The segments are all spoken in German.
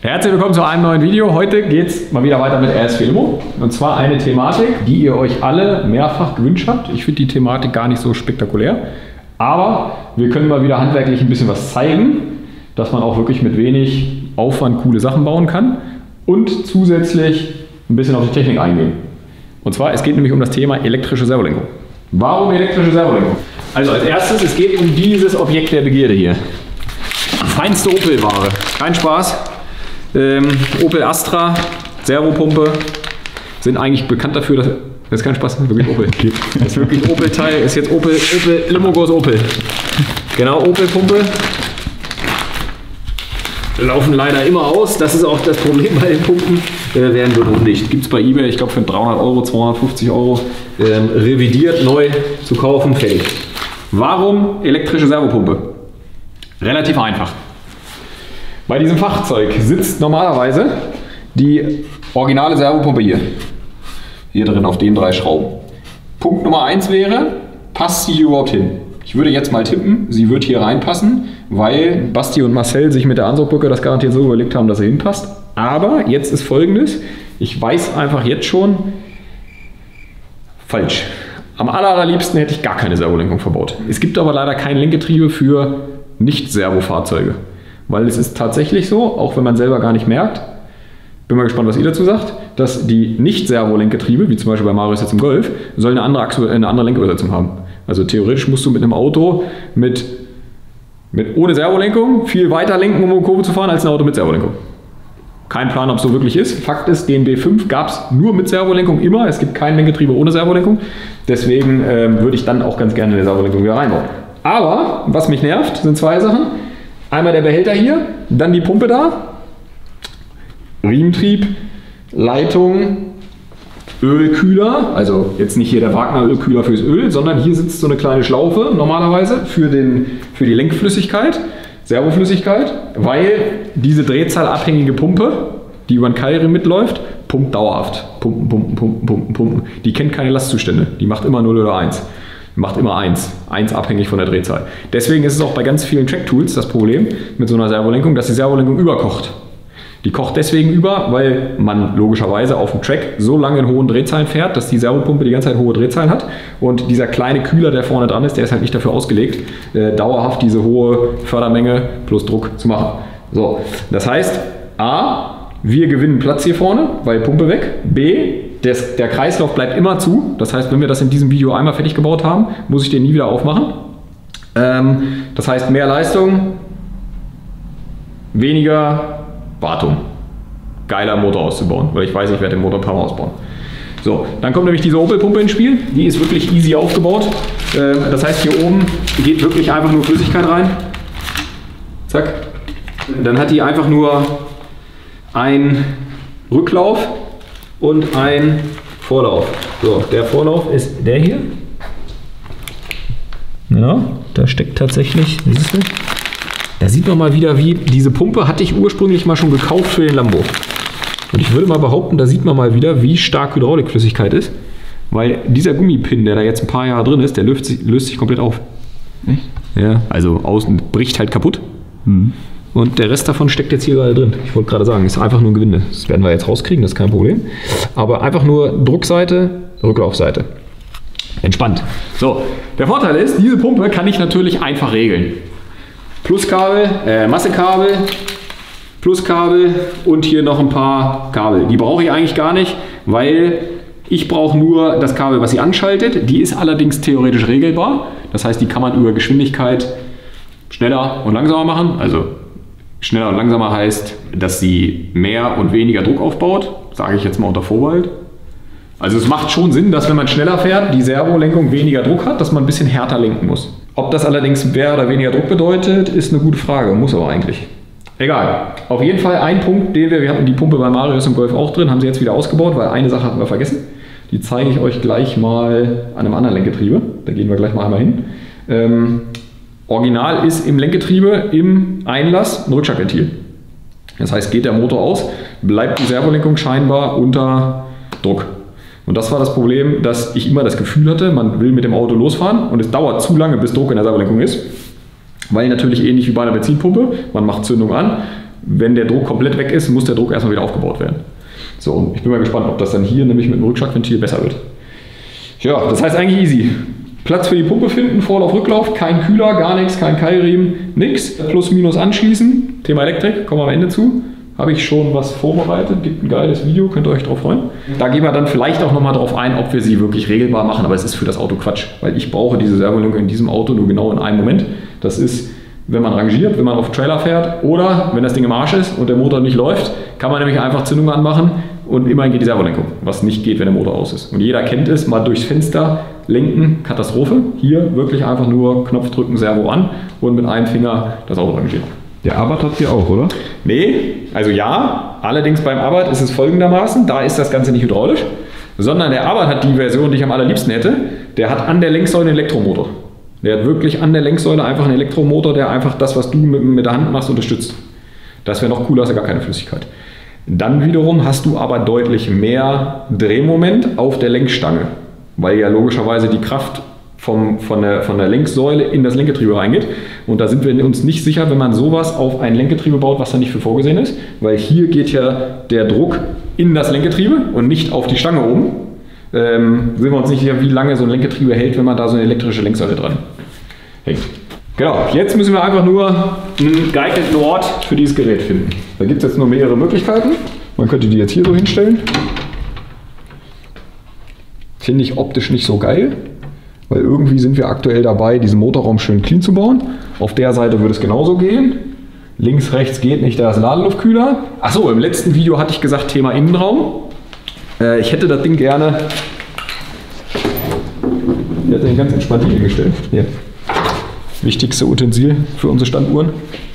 Herzlich willkommen zu einem neuen Video. Heute geht es mal wieder weiter mit RS4 Limo. Und zwar eine Thematik, die ihr euch alle mehrfach gewünscht habt. Ich finde die Thematik gar nicht so spektakulär. Aber wir können mal wieder handwerklich ein bisschen was zeigen, dass man auch wirklich mit wenig Aufwand coole Sachen bauen kann. Und zusätzlich ein bisschen auf die Technik eingehen. Und zwar, es geht nämlich um das Thema elektrische Servolenkung. Warum elektrische Servolenkung? Also als erstes, es geht um dieses Objekt der Begierde hier. Feinste Opel-Ware. Kein Spaß. Opel Astra, Servopumpe, sind eigentlich bekannt dafür, dass... Das ist kein Spaß, das ist wirklich Opel. Das ist wirklich Opel-Teil, ist jetzt Opel Limogos Opel. Genau, Opel-Pumpe. Laufen leider immer aus, das ist auch das Problem bei den Pumpen. Werden wird undicht. Gibt es bei eBay, ich glaube für 300 Euro, 250 Euro, revidiert, neu zu kaufen, fertig. Warum elektrische Servopumpe? Relativ einfach. Bei diesem Fahrzeug sitzt normalerweise die originale Servopumpe hier drin auf den 3 Schrauben. Punkt Nummer 1 wäre, passt sie hier überhaupt hin? Ich würde jetzt mal tippen, sie wird hier reinpassen, weil Basti und Marcel sich mit der Ansaugbrücke das garantiert so überlegt haben, dass sie hinpasst. Aber jetzt ist Folgendes, ich weiß einfach jetzt schon, falsch. Am allerliebsten hätte ich gar keine Servolenkung verbaut. Es gibt aber leider kein Lenkgetriebe für Nicht-Servo-Fahrzeuge. Weil es ist tatsächlich so, auch wenn man selber gar nicht merkt, bin mal gespannt, was ihr dazu sagt, dass die Nicht-Servo-Lenkgetriebe, wie zum Beispiel bei Marius jetzt im Golf, sollen eine andere Lenkübersetzung haben. Also theoretisch musst du mit einem Auto ohne Servolenkung viel weiter lenken, um eine Kurve zu fahren, als ein Auto mit Servolenkung. Kein Plan, ob es so wirklich ist. Fakt ist, den B5 gab es nur mit Servolenkung immer. Es gibt kein Lenkgetriebe ohne Servolenkung. Deswegen würde ich dann auch ganz gerne eine Servolenkung wieder reinbauen. Aber was mich nervt, sind 2 Sachen. Einmal der Behälter hier, dann die Pumpe da, Riementrieb, Leitung, Ölkühler, also jetzt nicht hier der Wagner Ölkühler fürs Öl, sondern hier sitzt so eine kleine Schlaufe normalerweise für die Lenkflüssigkeit, Servoflüssigkeit, weil diese drehzahlabhängige Pumpe, die über den Keilriemen mitläuft, pumpt dauerhaft. Pumpen. Die kennt keine Lastzustände, die macht immer 0 oder 1. Macht immer 1 abhängig von der Drehzahl. Deswegen ist es auch bei ganz vielen Track-Tools das Problem mit so einer Servolenkung, dass die Servolenkung überkocht. Die kocht deswegen über, weil man logischerweise auf dem Track so lange in hohen Drehzahlen fährt, dass die Servopumpe die ganze Zeit hohe Drehzahlen hat und dieser kleine Kühler, der vorne dran ist, der ist halt nicht dafür ausgelegt, dauerhaft diese hohe Fördermenge plus Druck zu machen. So, das heißt, A, wir gewinnen Platz hier vorne, weil Pumpe weg, B, der Kreislauf bleibt immer zu. Das heißt, wenn wir das in diesem Video einmal fertig gebaut haben, muss ich den nie wieder aufmachen. Das heißt, mehr Leistung, weniger Wartung. Geiler Motor auszubauen, weil ich weiß, ich werde den Motor ein paar Mal ausbauen. So, dann kommt nämlich diese Opel-Pumpe ins Spiel. Die ist wirklich easy aufgebaut. Das heißt, hier oben geht wirklich einfach nur Flüssigkeit rein. Zack. Dann hat die einfach nur einen Rücklauf und ein Vorlauf. So, der Vorlauf ist der hier. Ja, da steckt tatsächlich, siehst du? Da sieht man mal wieder, wie diese Pumpe hatte ich ursprünglich mal schon gekauft für den Lambo. Und ich würde mal behaupten, da sieht man mal wieder, wie stark Hydraulikflüssigkeit ist. Weil dieser Gummipin, der da jetzt ein paar Jahre drin ist, der löst sich komplett auf. Echt? Ja, also außen bricht halt kaputt. Mhm. Und der Rest davon steckt jetzt hier gerade drin. Ich wollte gerade sagen, ist einfach nur ein Gewinde. Das werden wir jetzt rauskriegen, das ist kein Problem. Aber einfach nur Druckseite, Rücklaufseite. Entspannt. So, der Vorteil ist, diese Pumpe kann ich natürlich einfach regeln. Pluskabel, Massekabel, Pluskabel und hier noch ein paar Kabel. Die brauche ich eigentlich gar nicht, weil ich brauche nur das Kabel, was sie anschaltet. Die ist allerdings theoretisch regelbar. Das heißt, die kann man über Geschwindigkeit schneller und langsamer machen. Also schneller und langsamer heißt, dass sie mehr und weniger Druck aufbaut, sage ich jetzt mal unter Vorbehalt. Also es macht schon Sinn, dass wenn man schneller fährt, die Servolenkung weniger Druck hat, dass man ein bisschen härter lenken muss. Ob das allerdings mehr oder weniger Druck bedeutet, ist eine gute Frage, muss aber eigentlich. Egal. Auf jeden Fall ein Punkt, wir hatten die Pumpe bei Marius im Golf auch drin, haben sie jetzt wieder ausgebaut, weil eine Sache hatten wir vergessen. Die zeige ich euch gleich mal an einem anderen Lenkgetriebe. Da gehen wir gleich mal einmal hin. Original ist im Lenkgetriebe im Einlass ein Rückschlagventil. Das heißt, geht der Motor aus, bleibt die Servolenkung scheinbar unter Druck. Und das war das Problem, dass ich immer das Gefühl hatte, man will mit dem Auto losfahren und es dauert zu lange, bis Druck in der Servolenkung ist. Weil natürlich ähnlich wie bei einer Benzinpumpe, man macht Zündung an, wenn der Druck komplett weg ist, muss der Druck erstmal wieder aufgebaut werden. So, und ich bin mal gespannt, ob das dann hier nämlich mit dem Rückschlagventil besser wird. Ja, das heißt eigentlich easy. Platz für die Pumpe finden, Vorlauf, Rücklauf, kein Kühler, gar nichts, kein Keilriemen, nichts. Plus, minus anschließen. Thema Elektrik, kommen wir am Ende zu. Habe ich schon was vorbereitet, gibt ein geiles Video, könnt ihr euch drauf freuen. Da gehen wir dann vielleicht auch nochmal drauf ein, ob wir sie wirklich regelbar machen, aber es ist für das Auto Quatsch, weil ich brauche diese Servolenkung in diesem Auto nur genau in einem Moment. Das ist, wenn man rangiert, wenn man auf Trailer fährt oder wenn das Ding im Arsch ist und der Motor nicht läuft, kann man nämlich einfach Zündung anmachen und immerhin geht die Servolenkung, was nicht geht, wenn der Motor aus ist. Und jeder kennt es, mal durchs Fenster lenken, Katastrophe. Hier wirklich einfach nur Knopf drücken, Servo an und mit einem Finger das Auto rangieren. Der Abarth hat hier auch, oder? Nee, also ja, allerdings beim Abarth ist es folgendermaßen, da ist das Ganze nicht hydraulisch, sondern der Abarth hat die Version, die ich am allerliebsten hätte, der hat an der Lenksäule einen Elektromotor. Der hat wirklich an der Lenksäule einfach einen Elektromotor, der einfach das, was du mit der Hand machst, unterstützt. Das wäre noch cooler, hast du gar keine Flüssigkeit. Dann wiederum hast du aber deutlich mehr Drehmoment auf der Lenkstange, weil ja logischerweise die Kraft von der Lenksäule in das Lenkgetriebe reingeht. Und da sind wir uns nicht sicher, wenn man sowas auf ein Lenkgetriebe baut, was da nicht für vorgesehen ist, weil hier geht ja der Druck in das Lenkgetriebe und nicht auf die Stange oben. Sind wir uns nicht sicher, wie lange so ein Lenkgetriebe hält, wenn man da so eine elektrische Lenksäule dran hängt. Genau, jetzt müssen wir einfach nur einen geeigneten Ort für dieses Gerät finden. Da gibt es jetzt nur mehrere Möglichkeiten. Man könnte die jetzt hier so hinstellen. Finde ich optisch nicht so geil, weil irgendwie sind wir aktuell dabei, diesen Motorraum schön clean zu bauen. Auf der Seite würde es genauso gehen. Links, rechts geht nicht, da ist ein Ladeluftkühler. Achso, im letzten Video hatte ich gesagt, Thema Innenraum. Ich hätte das Ding gerne... Ich hätte den ganz entspannt hier gestellt. Hier. Wichtigste Utensil für unsere Standuhren.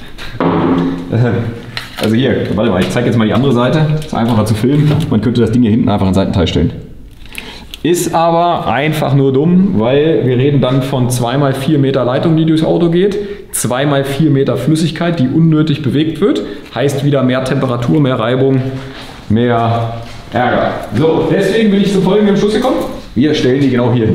Also hier, warte mal, ich zeige jetzt mal die andere Seite. Ist einfacher zu filmen. Man könnte das Ding hier hinten einfach an Seitenteil stellen. Ist aber einfach nur dumm, weil wir reden dann von 2x4 Meter Leitung, die durchs Auto geht, 2x4 Meter Flüssigkeit, die unnötig bewegt wird. Heißt wieder mehr Temperatur, mehr Reibung, mehr Ärger. So, deswegen bin ich zu folgendem Schluss gekommen. Wir stellen die genau hier hin.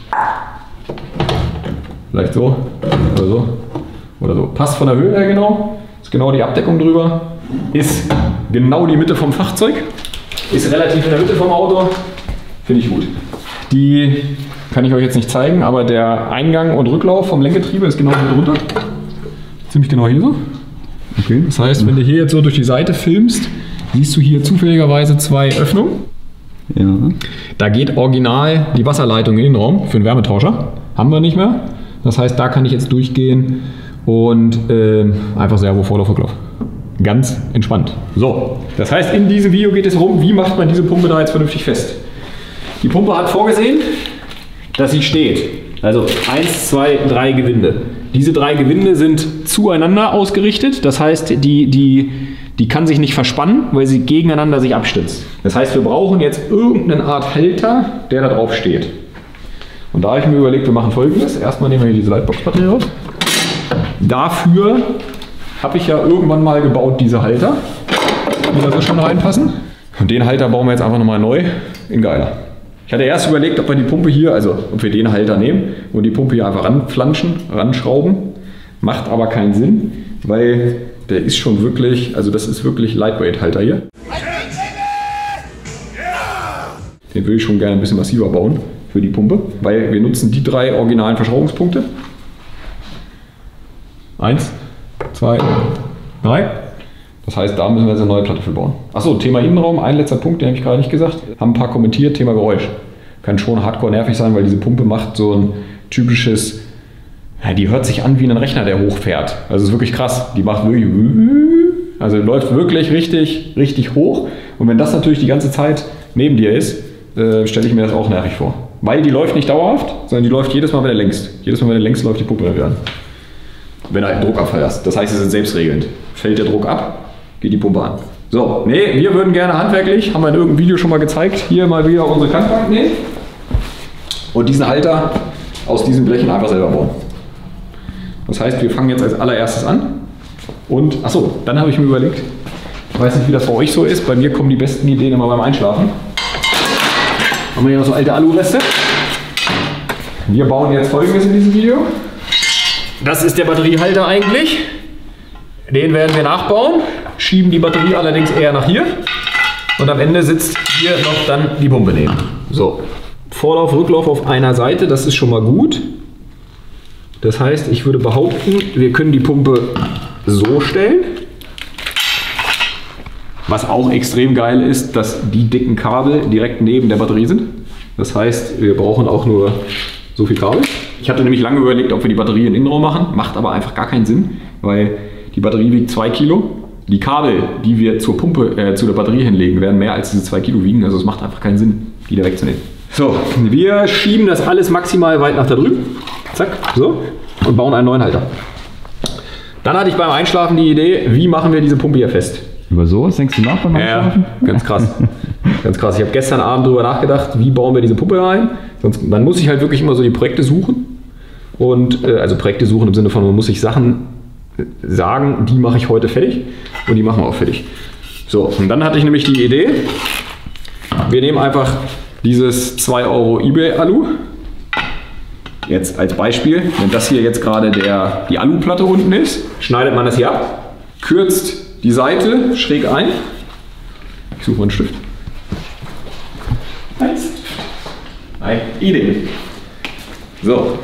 Vielleicht so oder so oder so. Passt von der Höhe her genau. Ist genau die Abdeckung drüber. Ist genau die Mitte vom Fahrzeug. Ist relativ in der Mitte vom Auto. Finde ich gut. Die kann ich euch jetzt nicht zeigen, aber der Eingang und Rücklauf vom Lenkgetriebe ist genau hier drunter. Ziemlich genau hier so. Okay. Das heißt, wenn du hier jetzt so durch die Seite filmst, siehst du hier zufälligerweise zwei Öffnungen. Ja. Da geht original die Wasserleitung in den Raum für einen Wärmetauscher. Haben wir nicht mehr. Das heißt, da kann ich jetzt durchgehen und einfach Servo, Vorlauf, Rücklauf. Ganz entspannt. So, das heißt, in diesem Video geht es darum, wie macht man diese Pumpe da jetzt vernünftig fest. Die Pumpe hat vorgesehen, dass sie steht. Also 1, 2, 3 Gewinde. Diese 3 Gewinde sind zueinander ausgerichtet. Das heißt, die kann sich nicht verspannen, weil sie gegeneinander sich abstützt. Das heißt, wir brauchen jetzt irgendeine Art Halter, der da drauf steht. Und da habe ich mir überlegt, wir machen Folgendes. Erstmal nehmen wir hier diese Lightbox-Batterie raus. Dafür habe ich ja irgendwann mal gebaut diese Halter, die da so schon reinpassen. Und den Halter bauen wir jetzt einfach nochmal neu in geiler. Ich hatte erst überlegt, ob wir die Pumpe hier, also ob wir den Halter nehmen und die Pumpe hier einfach ranflanschen, ranschrauben. Macht aber keinen Sinn, weil der ist schon wirklich, also das ist wirklich Lightweight-Halter hier. Den will ich schon gerne ein bisschen massiver bauen für die Pumpe, weil wir nutzen die 3 originalen Verschraubungspunkte. 1, 2, 3. Das heißt, da müssen wir jetzt eine neue Platte für bauen. Achso, Thema Innenraum, ein letzter Punkt, den habe ich gerade nicht gesagt. Haben ein paar kommentiert, Thema Geräusch. Kann schon hardcore nervig sein, weil diese Pumpe macht so ein typisches, ja, die hört sich an wie ein Rechner, der hochfährt. Also es ist wirklich krass. Die macht wirklich, also läuft wirklich richtig hoch. Und wenn das natürlich die ganze Zeit neben dir ist, stelle ich mir das auch nervig vor. Weil die läuft nicht dauerhaft, sondern die läuft jedes Mal, wenn du lenkst. Jedes Mal, wenn du lenkst, läuft die Pumpe wieder an. Wenn du halt Druck abfährst. Das heißt, es ist selbstregelnd. Fällt der Druck ab, geht die Pumpe an. So, nee, wir würden gerne handwerklich, haben wir in irgendeinem Video schon mal gezeigt, hier mal wieder unsere Kantbank nehmen und diesen Halter aus diesen Blechen einfach selber bauen. Das heißt, wir fangen jetzt als allererstes an und, achso, dann habe ich mir überlegt, ich weiß nicht, wie das bei euch so ist, bei mir kommen die besten Ideen immer beim Einschlafen. Haben wir hier noch so alte Alureste. Wir bauen jetzt Folgendes in diesem Video. Das ist der Batteriehalter eigentlich. Den werden wir nachbauen. schieben die Batterie allerdings eher nach hier. Und am Ende sitzt hier noch dann die Pumpe neben. So, Vorlauf, Rücklauf auf einer Seite, das ist schon mal gut. Das heißt, ich würde behaupten, wir können die Pumpe so stellen. Was auch extrem geil ist, dass die dicken Kabel direkt neben der Batterie sind. Das heißt, wir brauchen auch nur so viel Kabel. Ich hatte nämlich lange überlegt, ob wir die Batterie in den Innenraum machen. Macht aber einfach gar keinen Sinn, weil die Batterie wiegt 2 Kilo. Die Kabel, die wir zur Pumpe, zu der Batterie hinlegen, werden mehr als diese 2 Kilo wiegen. Also es macht einfach keinen Sinn, die da wegzunehmen. So, wir schieben das alles maximal weit nach da drüben. Zack, so. Und bauen einen neuen Halter. Dann hatte ich beim Einschlafen die Idee, wie machen wir diese Pumpe hier fest? Über sowas denkst du nach beim Einschlafen? Ja, ganz krass. Ganz krass. Ich habe gestern Abend darüber nachgedacht, wie bauen wir diese Pumpe rein. Dann muss ich halt wirklich immer so die Projekte suchen. Und also Projekte suchen im Sinne von, man muss sich Sachen sagen, die mache ich heute fertig und die machen wir auch fertig. So, und dann hatte ich nämlich die Idee, wir nehmen einfach dieses 2 Euro eBay Alu. Jetzt als Beispiel, wenn das hier jetzt gerade die Aluplatte unten ist, schneidet man das hier ab, kürzt die Seite schräg ein. Ich suche mal einen Stift. Ein Idee. So.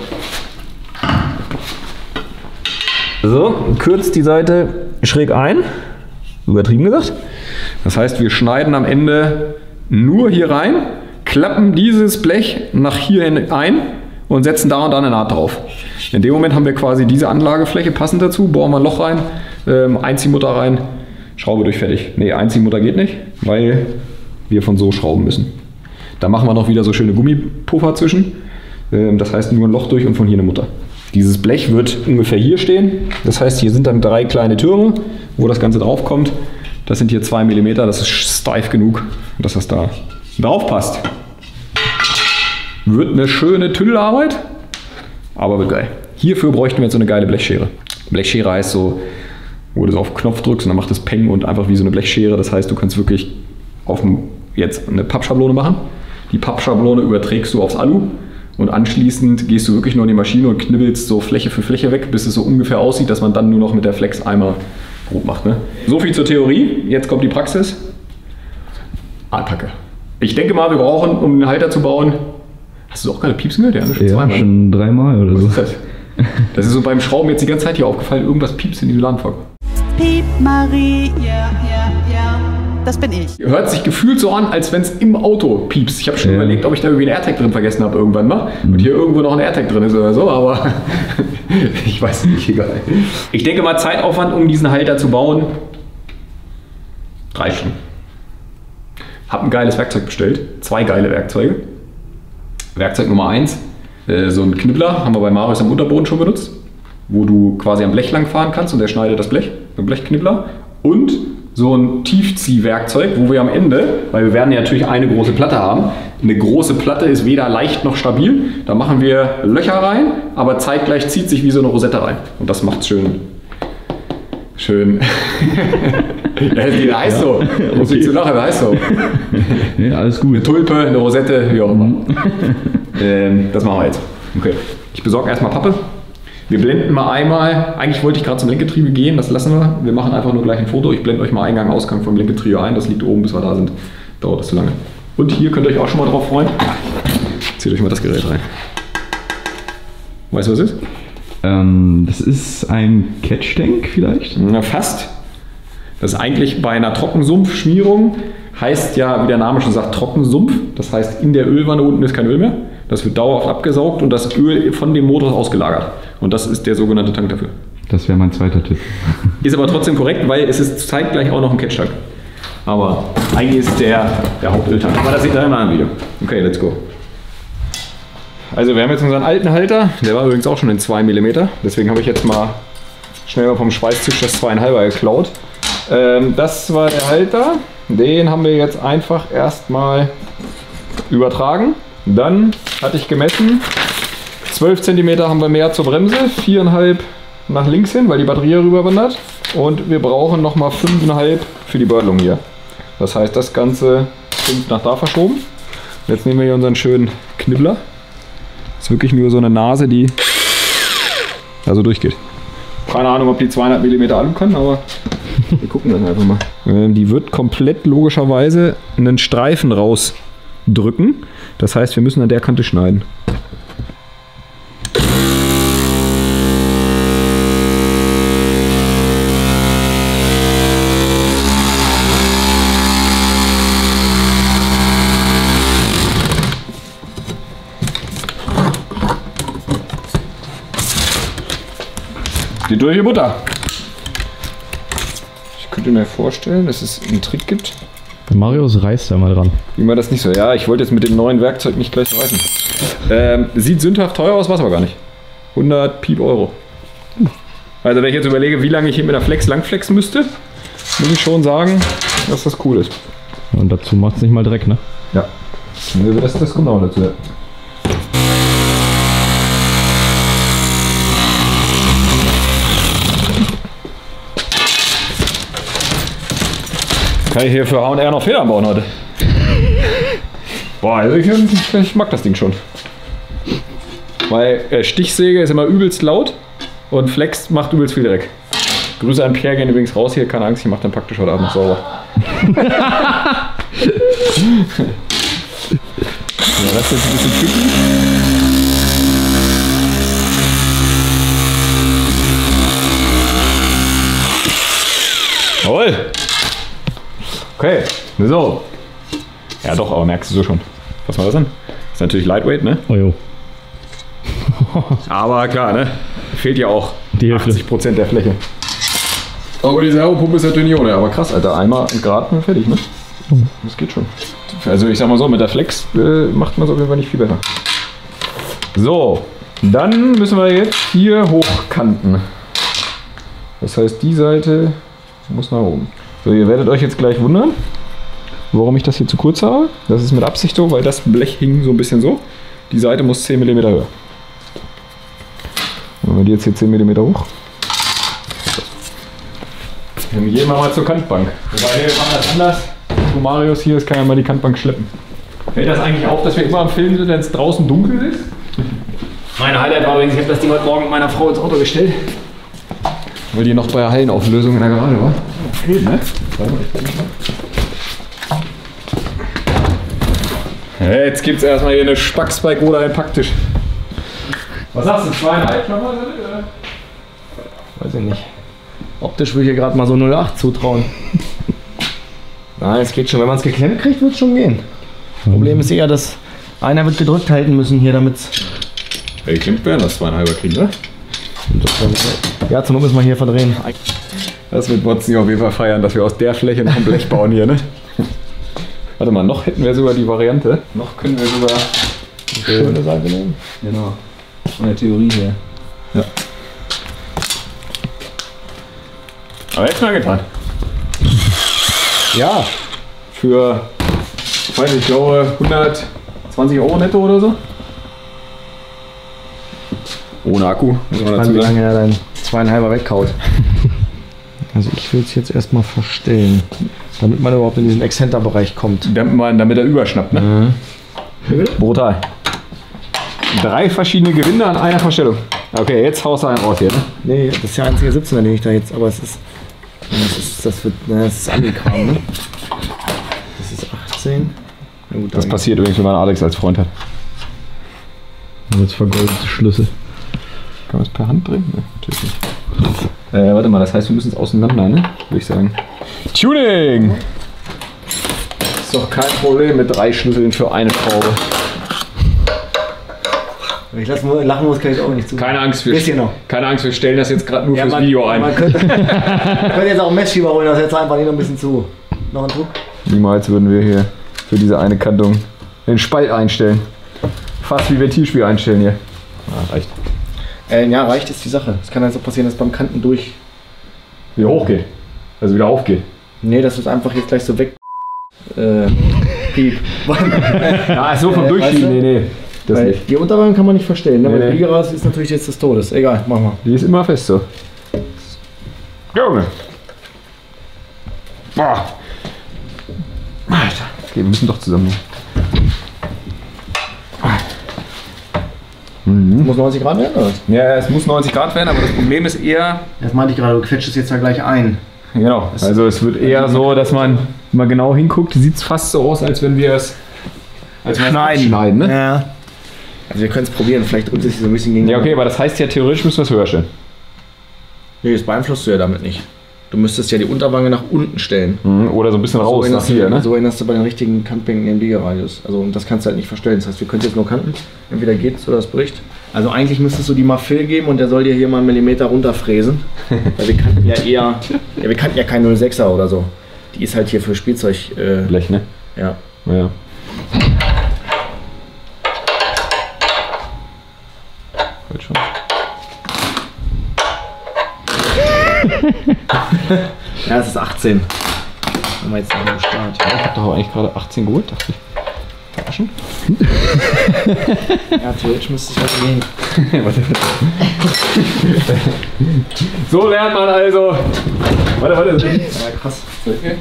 So, kürzt die Seite schräg ein. Übertrieben gesagt. Das heißt, wir schneiden am Ende nur hier rein, klappen dieses Blech nach hier ein und setzen da und da eine Naht drauf. In dem Moment haben wir quasi diese Anlagefläche passend dazu, bohren wir ein Loch rein, Einziehmutter rein, Schraube durch, fertig. Ne, Einziehmutter geht nicht, weil wir von so schrauben müssen. Da machen wir noch wieder so schöne Gummipuffer zwischen. Das heißt nur ein Loch durch und von hier eine Mutter. Dieses Blech wird ungefähr hier stehen. Das heißt, hier sind dann 3 kleine Türme, wo das Ganze drauf kommt. Das sind hier 2 mm, das ist steif genug, dass das da drauf passt. Wird eine schöne Tüdelarbeit, aber wird geil. Hierfür bräuchten wir jetzt so eine geile Blechschere. Blechschere heißt so, wo du so auf den Knopf drückst und dann macht das Peng und einfach wie so eine Blechschere. Das heißt, du kannst wirklich jetzt eine Pappschablone machen. Die Pappschablone überträgst du aufs Alu und anschließend gehst du wirklich nur in die Maschine und knibbelst so Fläche für Fläche weg, bis es so ungefähr aussieht, dass man dann nur noch mit der Flex einmal grob macht. Ne? So viel zur Theorie. Jetzt kommt die Praxis. Attacke. Ich denke mal, wir brauchen, um einen Halter zu bauen. Hast du auch gerade piepsen gehört? Ja, schon 3-mal oder so. Was ist das? Das ist so beim Schrauben jetzt die ganze Zeit hier aufgefallen. Irgendwas piepst in diesem Ladenfach. Piep, Marie, ja, das bin ich. Hört sich gefühlt so an, als wenn es im Auto piepst. Ich habe schon überlegt, ob ich da irgendwie einen AirTag drin vergessen habe irgendwann mal. Und hier irgendwo noch ein AirTag drin ist oder so, aber ich weiß nicht, egal. Ich denke mal, Zeitaufwand, um diesen Halter zu bauen, 3 Stunden. Hab ein geiles Werkzeug bestellt. 2 geile Werkzeuge. Werkzeug Nummer 1, so ein Knibbler, haben wir bei Marius am Unterboden schon benutzt, wo du quasi am Blech lang fahren kannst und der schneidet das Blech, so ein Blechknibbler. Und so ein Tiefziehwerkzeug, wo wir am Ende, weil wir werden ja natürlich eine große Platte haben, eine große Platte ist weder leicht noch stabil, da machen wir Löcher rein, aber zeitgleich zieht sich wie so eine Rosette rein. Und das macht schön. Ja, die heißt so. Muss ich zu lachen, heißt so. Ja, alles gut. Eine Tulpe, eine Rosette, wie auch immer. Das machen wir jetzt. Okay. Ich besorge erstmal Pappe. Wir blenden mal einmal, eigentlich wollte ich gerade zum Lenkgetriebe gehen, das lassen wir. Wir machen einfach nur gleich ein Foto. Ich blende euch mal Eingang, Ausgang vom Lenkgetriebe ein. Das liegt oben, bis wir da sind. Dauert das zu lange. Und hier könnt ihr euch auch schon mal drauf freuen. Zieht euch mal das Gerät rein. Weißt du, was es ist? Das ist ein Catch-Tank vielleicht? Na, fast. Das ist eigentlich bei einer Trockensumpfschmierung, heißt ja, wie der Name schon sagt, Trockensumpf. Das heißt, in der Ölwanne unten ist kein Öl mehr. Das wird dauerhaft abgesaugt und das Öl von dem Motor ausgelagert. Und das ist der sogenannte Tank dafür. Das wäre mein zweiter Tipp. Ist aber trotzdem korrekt, weil es ist zeitgleich auch noch ein Catch-Tank. Aber eigentlich ist der Hauptöltank. Aber das seht ihr in einem anderen Video. Okay, let's go. Also wir haben jetzt unseren alten Halter. Der war übrigens auch schon in 2 mm. Deswegen habe ich jetzt mal schnell vom Schweißtisch das 2,5er geklaut. Das war der Halter. Den haben wir jetzt einfach erstmal übertragen. Dann hatte ich gemessen, 12 cm haben wir mehr zur Bremse, 4,5 nach links hin, weil die Batterie rüber wandert. Und wir brauchen nochmal 5,5 für die Bördelung hier. Das heißt, das Ganze 5 nach da verschoben. Jetzt nehmen wir hier unseren schönen Knibbler. Das ist wirklich nur so eine Nase, die da so durchgeht. Keine Ahnung, ob die 200 mm Alu kann, aber Wir gucken dann einfach mal. Die wird komplett logischerweise einen Streifen rausdrücken. Das heißt, wir müssen an der Kante schneiden. Die durch die Butter. Ich könnte mir vorstellen, dass es einen Trick gibt. Marius reißt da mal dran. Wie man das nicht so. Ja, ich wollte jetzt mit dem neuen Werkzeug nicht gleich reißen. Sieht sündhaft teuer aus, was aber gar nicht. 100 Piep Euro. Also wenn ich jetzt überlege, wie lange ich hier mit der Flex langflexen müsste, muss ich schon sagen, dass das cool ist. Und dazu macht es nicht mal Dreck, ne? Ja. Das kommt auch dazu. Ja. Kann ich hier für H&R noch Federn bauen heute? Boah, also ich mag das Ding schon. Weil Stichsäge ist immer übelst laut und Flex macht übelst viel Dreck. Grüße an Pierre, gehen übrigens raus hier, keine Angst, ich mach dann praktisch heute Abend noch sauber. Ja, das ist jetzt ein bisschen tricky. Jawohl! Okay, so. Ja doch, aber merkst du so schon. Was war das denn? Das ist natürlich Lightweight, ne? Oh jo. Aber klar, ne? Fehlt ja auch Die Hälfte. 80% der Fläche. Aber die Servopumpe ist natürlich nicht ohne. Aber krass, Alter, einmal entgraten und fertig, ne? Das geht schon. Also ich sag mal so, mit der Flex macht man es auf jeden Fall nicht viel besser. So, dann müssen wir jetzt hier hochkanten. Das heißt, die Seite muss nach oben. So, ihr werdet euch jetzt gleich wundern, warum ich das hier zu kurz habe. Das ist mit Absicht so, weil das Blech hing so ein bisschen so. Die Seite muss 10 mm höher. Wenn wir die jetzt hier 10 mm hoch. Dann gehen wir mal zur Kantbank. Wobei, wir machen das anders. So Marius hier, das kann ja mal die Kantbank schleppen. Fällt das eigentlich auf, dass wir immer am Filmen sind, wenn es draußen dunkel ist? Meine Highlight war übrigens, ich habe das Ding heute Morgen mit meiner Frau ins Auto gestellt. Weil die noch bei der Hallenauflösung in der Garage war. Fehlt, ne? Ja, jetzt gibt es erstmal hier eine Spackspike oder einen Packtisch. Was sagst du, 2,5 Klammer? Weiß ich nicht. Optisch würde ich hier gerade mal so 0,8 zutrauen. Nein, es geht schon. Wenn man es geklemmt kriegt, wird es schon gehen. Problem ist eher, dass einer wird gedrückt halten müssen hier, damit es... Ey, geklemmt werden das 2,5er kriegen, ne? Ja, zur Not müssen wir hier verdrehen. Das wird Watson auf jeden Fall feiern, dass wir aus der Fläche noch ein Blech bauen hier, ne? Warte mal, noch hätten wir sogar die Variante. Noch können wir sogar die schöne Seite nehmen. Genau. Von der Theorie her. Ja. Aber jetzt mal getan. Ja. Für, ich weiß nicht, ich glaube 120 Euro netto oder so. Ohne Akku, muss man dazu Wie sagen. lange er dein 2,5er wegkaut. Also ich will es jetzt erstmal verstellen, damit man überhaupt in diesen Exzenter-Bereich kommt. Damit er überschnappt, ne? Brutal. 3 verschiedene Gewinde an einer Verstellung. Okay, jetzt haust du einen raus hier, ne? Nee, das ist der einzige 17er, den ich da jetzt, aber es ist... Das ist Ami-Kram, ne? Das ist 18. Na gut, Das passiert übrigens, wenn man Alex als Freund hat. Jetzt vergoldete Schlüssel. Kann man es per Hand drehen? Ne, natürlich nicht. Warte mal, das heißt, wir müssen es auseinander, ne? Würde ich sagen. Tuning! Ist doch kein Problem mit 3 Schlüsseln für eine Schraube. Ich lachen muss, kann ich auch nicht zu. Keine Angst, Bisschen noch. keine Angst, wir stellen das jetzt gerade nur fürs man, Video ein. Man könnte jetzt auch einen Messschieber holen, das jetzt einfach nicht noch ein bisschen zu. Noch ein Druck. Niemals würden wir hier für diese eine Kantung den Spalt einstellen. Fast wie Ventilspiel einstellen hier. Ja, reicht. Ja, reicht ist die Sache. Es kann also passieren, dass beim Kanten durch... Wieder hochgeht. Also wieder aufgeht. Nee, das ist einfach jetzt gleich so weg... Piep. Ja, so vom Durchschieben, weißt du? nee. Das Weil nicht. die Unterwagen kann man nicht verstellen, ne? Nee, Weil nee. Biegeras ist natürlich jetzt des Todes. Egal, mach mal. Die ist immer fest so. Junge. Boah. Alter. Okay, wir müssen doch zusammen. Muss 90 Grad werden, oder was? Ja, es muss 90 Grad werden, aber das Problem ist eher... Das meinte ich gerade, du quetschst es jetzt ja gleich ein. Genau. Also es wird eher so, dass man, wenn man genau hinguckt, sieht es fast so aus, als wenn wir es schneiden, ne? Ja. Also wir können es probieren, vielleicht drückt es sich so ein bisschen gegen. Ja, okay, aber das heißt ja, theoretisch müssen wir es höher stellen. Nee, das beeinflusst du ja damit nicht. Du müsstest ja die Unterwange nach unten stellen. Oder so ein bisschen raus nach hier, ne? So erinnerst du bei den richtigen Kantbänken den Biegeradius. Also und das kannst du halt nicht verstellen. Das heißt, wir können jetzt nur kanten. Entweder geht's oder es bricht. Also eigentlich müsstest du die mal Fill geben und der soll dir hier mal einen Millimeter runterfräsen. Weil wir kannten ja eher... Ja, wir kannten ja kein 06er oder so. Die ist halt hier für Spielzeug... Blech, ne? Ja. Ja. Halt schon. Ja, es ist 18. Haben wir jetzt noch am Start. Ja, ich hab doch eigentlich gerade 18 geholt, dachte ich. Verarschen? Ja, theoretisch müsste es halt gehen. So lernt man also. Warte. Ja, krass. Okay.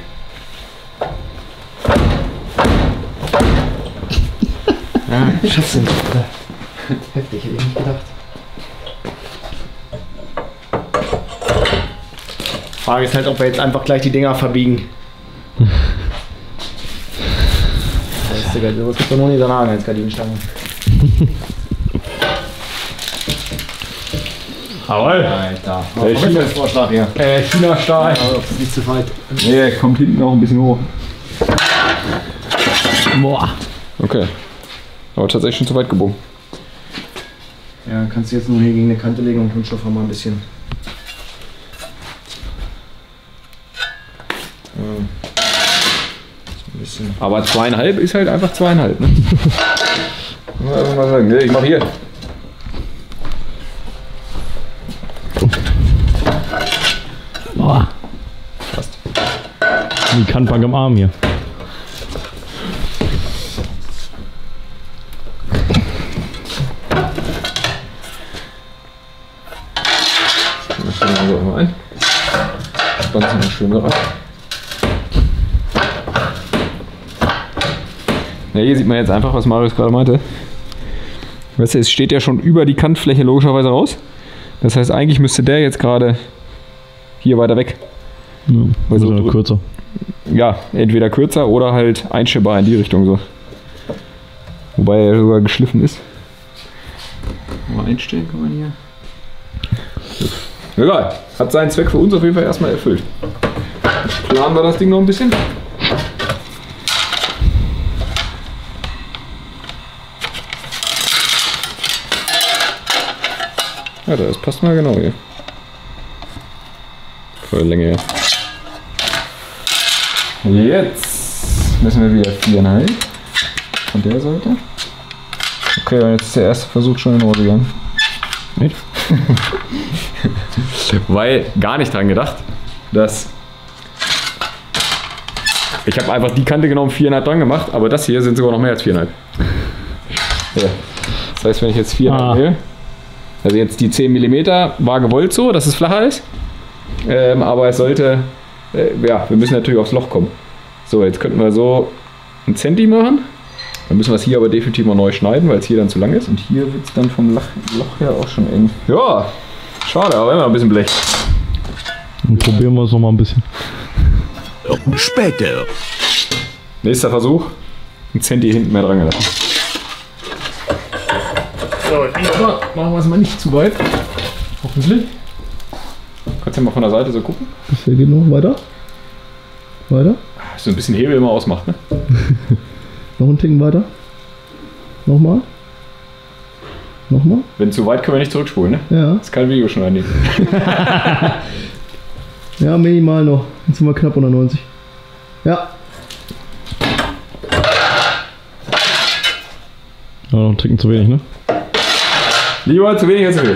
Ja, Schatz. Heftig, hätte ich nicht gedacht. Frage ist halt, ob wir jetzt einfach gleich die Dinger verbiegen. Das gibt doch nur nicht danach als Gardinenstange. Jawohl. Alter. China-Vorschlag hier. China-Stahl. Das ist nicht zu weit. Nee, kommt hinten auch ein bisschen hoch. Boah. Okay. Aber tatsächlich schon zu weit gebogen. Ja, kannst du jetzt nur hier gegen eine Kante legen und Kunststoff haben wir ein bisschen. Aber 2,5 ist halt einfach 2,5, ne? Mal sagen, ich mach hier. Boah. Fast. Die Kantbank am Arm hier. Das stellen wir also immer ein. Spannt sich noch schön rein. Ja, hier sieht man jetzt einfach, was Marius gerade meinte. Weißt du, es steht ja schon über die Kantfläche logischerweise raus. Das heißt, eigentlich müsste der jetzt gerade hier weiter weg. Ja, Also also kürzer. Ja, entweder kürzer oder halt einstellbar in die Richtung so. Wobei er sogar geschliffen ist. Mal einstellen kann man hier. Egal, hat seinen Zweck für uns auf jeden Fall erstmal erfüllt. Planen wir das Ding noch ein bisschen. Ja, das passt mal genau hier. Volle Länge her. Jetzt müssen wir wieder 4,5 von der Seite. Okay, und jetzt ist der erste Versuch schon in den Rohr gegangen. Nicht? Weil gar nicht dran gedacht, dass ich habe einfach die Kante genommen, 4,5 dran gemacht, aber das hier sind sogar noch mehr als 4,5. Ja. Das heißt, wenn ich jetzt 4,5 nehme, also jetzt die 10 mm war gewollt so, dass es flacher ist, aber es sollte, ja, wir müssen natürlich aufs Loch kommen. So, jetzt könnten wir so einen Zenti machen. Dann müssen wir es hier aber definitiv mal neu schneiden, weil es hier dann zu lang ist. Und hier wird es dann vom Loch her auch schon eng. Ja, schade, aber immer ein bisschen Blech. Dann probieren wir es noch mal ein bisschen. Später. Nächster Versuch. Ein Zenti hinten mehr dran gelassen. So, diesmal machen wir es mal nicht zu weit. Hoffentlich. Kannst du ja mal von der Seite so gucken. Das hier geht noch weiter. Weiter. So ein bisschen Hebel immer ausmacht, ne? Noch ein Ticken weiter. Nochmal. Nochmal. Wenn zu weit können wir nicht zurückspulen, ne? Ja. Das ist kein Video schneiden. Ja, minimal noch. Jetzt sind wir knapp unter 90. Ja. Ja, noch ein Ticken zu wenig, ne? Lieber zu wenig als zu viel.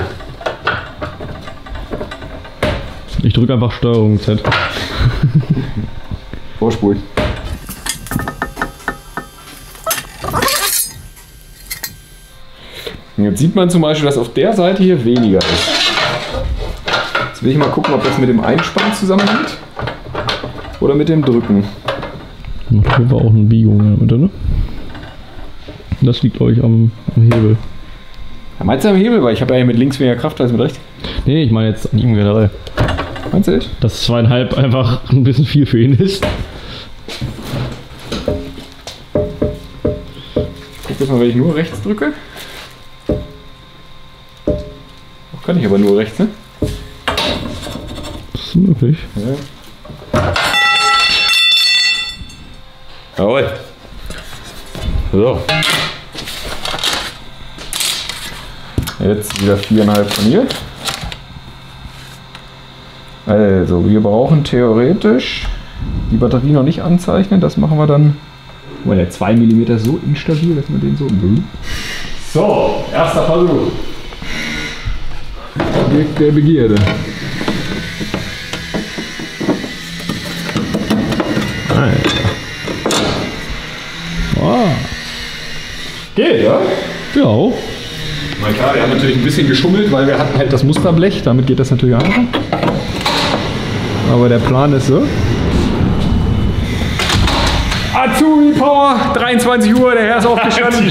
Ich drücke einfach Steuerung Z. Vorspulen. Und jetzt sieht man zum Beispiel, dass auf der Seite hier weniger ist. Jetzt will ich mal gucken, ob das mit dem Einspannen zusammenhängt oder mit dem Drücken. Hier war auch eine Biegung in der Mitte, ne? Das liegt, glaube ich, am Hebel. Ja, meinst du am Hebel? Weil ich habe ja mit links weniger Kraft als mit rechts. Nee, ich meine jetzt an ihm generell. Meinst du echt? Dass 2,5 einfach ein bisschen viel für ihn ist. Guck jetzt mal, wenn ich nur rechts drücke. Kann ich aber nur rechts, ne? Das ist möglich. Ja. Jawohl. So. Jetzt wieder 4,5 von hier. Also, wir brauchen theoretisch die Batterie noch nicht anzeichnen. Das machen wir dann. Weil der 2 mm ist so instabil, dass man den so. So, erster Versuch. Objekt der Begierde. Alter. Ah. Geht, ja? Ja. Na klar, wir haben natürlich ein bisschen geschummelt, weil wir hatten halt das Musterblech. Damit geht das natürlich einfacher. Aber der Plan ist so. Azubi Power, 23 Uhr, der Herr ist aufgestanden.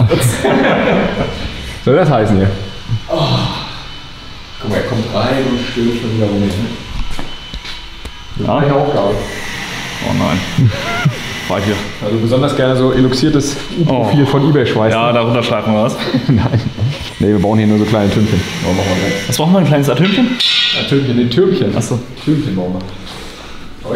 Soll das heißen hier? Oh. Guck mal, er kommt rein und stößt schon wieder rum. Das ist eine Aufgabe. Oh nein. War ich hier. Also besonders gerne so eluxiertes U-Profil von eBay schweißen. Ja, darunter schreiben wir was. Nein. Ne, wir brauchen hier nur so kleine Türmchen. Was brauchen wir? Ein kleines Atümchen? Türmchen, den Türmchen. Achso. Türmchen brauchen wir. Oh,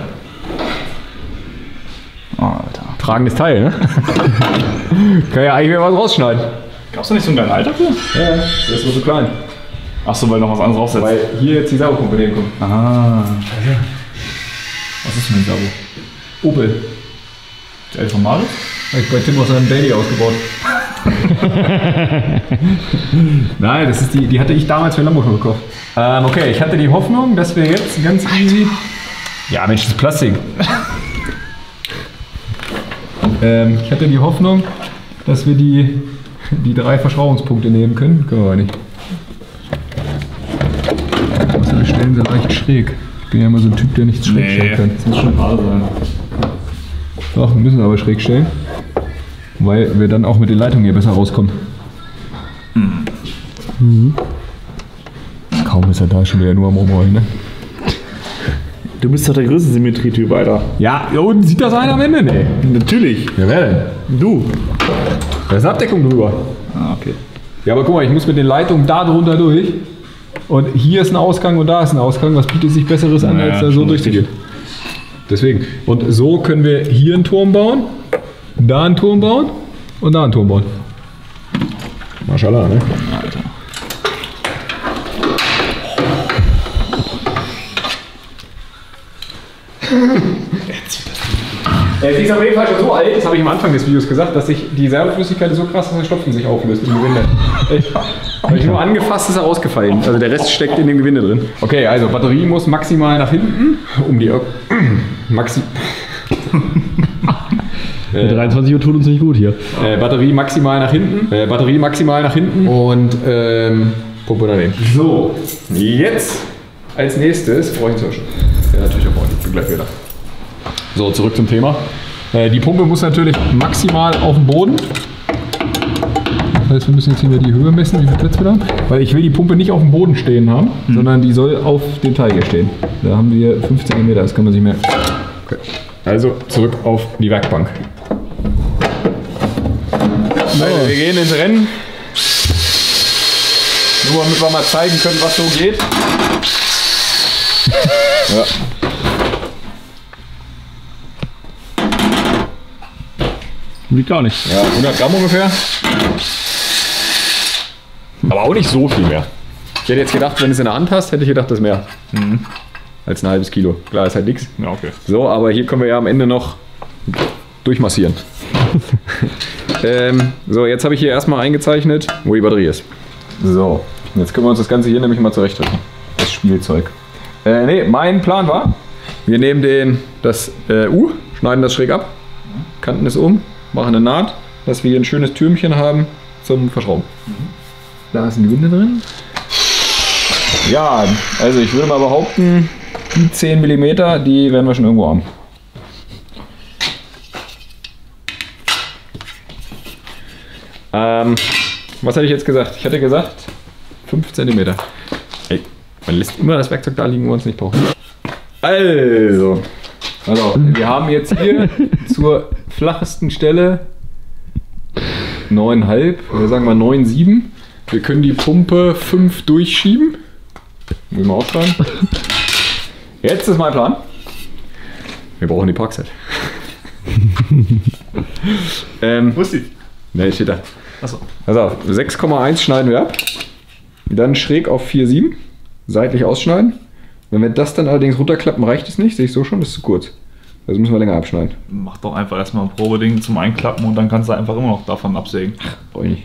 Alter. tragendes Teil, ne? Kann ja eigentlich wieder was rausschneiden. Gab's da nicht so einen kleinen Alter für? Ja, der ist nur so klein. Achso, weil noch was anderes draufsetzt. Weil hier jetzt die Sabo-Pumpe kommt. Ah. Was ist denn ein Sabo? Opel. Der ältere Marius? Habe ich bei Tim aus seinem Daily ausgebaut. Nein, das ist die hatte ich damals für Lambo schon gekauft. Okay, ich hatte die Hoffnung, dass wir jetzt ganz easy... Ja, Mensch, das ist Plastik. Ich hatte die Hoffnung, dass wir die 3 Verschraubungspunkte nehmen können. Können wir aber nicht. Also wir stellen sie leicht schräg. Ich bin ja immer so ein Typ, der nichts schräg stellen kann. Das muss schon gerade sein. Doch, wir müssen aber schräg stellen. Weil wir dann auch mit den Leitungen hier besser rauskommen. Mhm. Kaum ist er da schon wieder nur am Rumrollen, ne? Du bist doch der größte Symmetrietyp, Alter. Ja, und sieht das einer am Ende? Nee. Natürlich. Ja, wer denn? Du. Da ist Abdeckung drüber. Ah, okay. Ja, aber guck mal, ich muss mit den Leitungen da drunter durch. Und hier ist ein Ausgang und da ist ein Ausgang. Was bietet sich Besseres an, als da so durchzugehen? Deswegen. Und so können wir hier einen Turm bauen, da einen Turm bauen und da einen Turm bauen. Maschallah, ne? Alter. Sie ist auf jeden Fall schon so alt, das habe ich am Anfang des Videos gesagt, dass sich die Servoflüssigkeit so krass, dass der Stopfen sich auflöst im Gewinde. Habe ich nur angefasst, ist er rausgefallen. Also der Rest steckt in dem Gewinde drin. Okay, also Batterie muss maximal nach hinten, um die... Die 23 Uhr tut uns nicht gut hier. Batterie maximal nach hinten. Batterie maximal nach hinten. Und Pumpe daneben. So, jetzt als nächstes brauche ich einen Zirschen. Ja, natürlich auch ordentlich. Bin gleich wieder. So, zurück zum Thema. Die Pumpe muss natürlich maximal auf dem Boden. Das heißt, wir müssen jetzt hier die Höhe messen, wie viel Platz wir haben. Weil ich will die Pumpe nicht auf dem Boden stehen haben, sondern die soll auf dem Teil hier stehen. Da haben wir 5 cm, das kann man sich merken. Okay. Also zurück auf die Werkbank. Also, wir gehen ins Rennen. Nur damit wir mal zeigen können, was so geht. Ja. Wie gar nicht. Ja, 100 Gramm ungefähr. Aber auch nicht so viel mehr. Ich hätte jetzt gedacht, wenn du es in der Hand hast, hätte ich gedacht, das ist mehr. Als ein halbes Kilo. Klar, ist halt nichts. Ja, okay. So, aber hier können wir ja am Ende noch durchmassieren. So, jetzt habe ich hier erstmal eingezeichnet, wo die Batterie ist. So, jetzt können wir uns das Ganze hier nämlich mal zurechtrücken. Das Spielzeug. Ne, mein Plan war, wir nehmen das U, schneiden das schräg ab, Kanten es um, machen eine Naht, dass wir hier ein schönes Türmchen haben zum Verschrauben. Da ist ein Gewinde drin. Ja, also ich würde mal behaupten, die 10 mm, die werden wir schon irgendwo haben. Was hatte ich jetzt gesagt? Ich hatte gesagt 5 cm. Ey, Man lässt immer das Werkzeug da liegen, wo man es nicht braucht. Also, wir haben jetzt hier zur flachesten Stelle 9,5, oder sagen wir 9,7. Wir können die Pumpe 5 durchschieben. Müssen wir aufschreiben. Jetzt ist mein Plan. Wir brauchen die Parkset. Wo ist die? Ne, steht da. Achso. Also 6,1 schneiden wir ab. Dann schräg auf 4,7. Seitlich ausschneiden. Wenn wir das dann allerdings runterklappen, reicht es nicht. Sehe ich so schon, das ist zu kurz. Also müssen wir länger abschneiden. Mach doch einfach erstmal ein Probeding zum Einklappen und dann kannst du einfach immer noch davon absägen. Brauche ich nicht.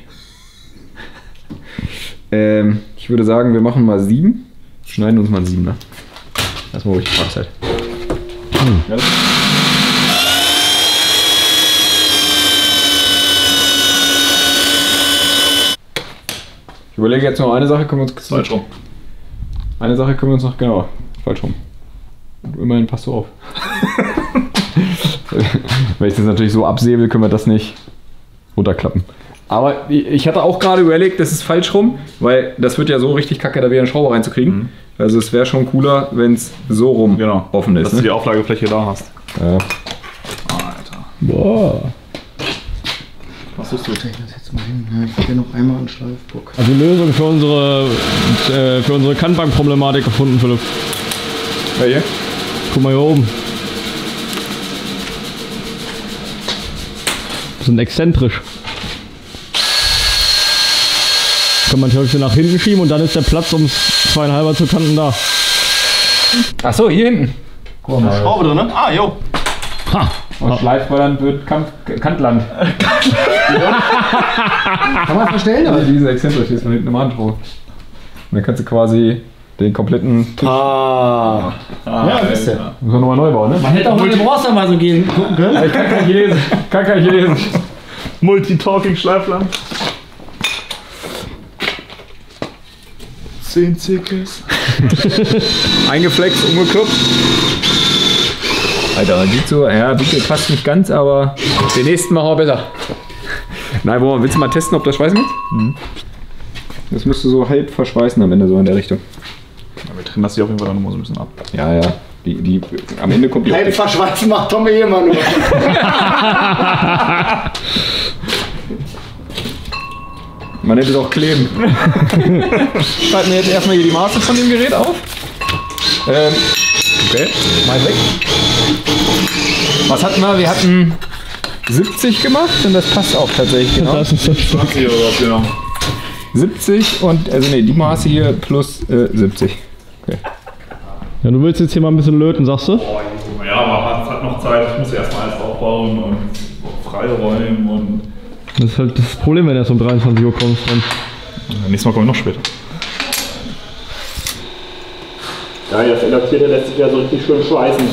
Ich würde sagen, wir machen mal 7. Schneiden uns mal 7, ne? Erstmal ruhig die Parkzeit. Ja, ich überlege jetzt noch eine Sache, können wir uns... Falsch rum. Eine Sache können wir uns noch... Genau, falsch rum. Und immerhin passt du auf. Wenn ich das natürlich so absäbel, können wir das nicht runterklappen. Aber ich hatte auch gerade überlegt, das ist falsch rum, weil das wird ja so richtig kacke, da wieder einen Schrauber reinzukriegen. Mhm. Also es wäre schon cooler, wenn es so rum offen ist. Dass du die Auflagefläche da hast. Ja. Alter. Boah. Was tust du? Ich das jetzt mal hin. Ja, ich will noch einmal einen Schleifbock. Also Lösung für unsere Kannbank-Problematik gefunden, Philipp. Ja, hier? Guck mal hier oben. Die sind exzentrisch. Kann man theoretisch nach hinten schieben und dann ist der Platz um 2,5 zu Kanten da. Achso, hier hinten. Guck mal. Schraube drin, ne? Ah, jo. Ha! Und Schleifballern wird Kantland. Kann man verstellen, aber diese exzentrisch ist von hinten im Handschraube. Und dann kannst du quasi den kompletten Tisch. Ja, wisst ihr. Müssen wir nochmal neu bauen, ne? Man hätte auch mal den Bronzer mal so gehen gucken können. Ich kann kein Chinesisch. Kann kein Chinesisch. Multitalking-Schleifland. 10 Zirkels. Eingeflext, umgekloppt. Alter, man sieht so, ja, Winkel passt nicht ganz, aber den nächsten machen wir besser. Nein, willst du mal testen, ob das schweißen geht? Mhm. Das müsste so halb verschweißen am Ende, so in der Richtung. Ja, wir trennen das hier auf jeden Fall dann noch so ein bisschen ab. Ja, ja. Am Ende kommt die Halb Optik. verschweißen macht Tommy immer nur. Man nennt es auch kleben. Schreiben wir jetzt erstmal hier die Maße von dem Gerät auf. Okay, mal weg. Was hatten wir? Wir hatten 70 gemacht und das passt auch tatsächlich genau. Das ist so stark. 20 oder was genau. 70 und, also ne, die Maße hier plus 70. Okay. Ja, du willst jetzt hier mal ein bisschen löten, sagst du? Ja, aber es hat noch Zeit. Ich muss erstmal alles aufbauen und freiräumen und. Das ist halt das Problem, wenn du erst um 23 Uhr kommst. Dann. Nächstes Mal komme ich noch später. Ja, das Adaptierte lässt sich ja so richtig schön schweißen.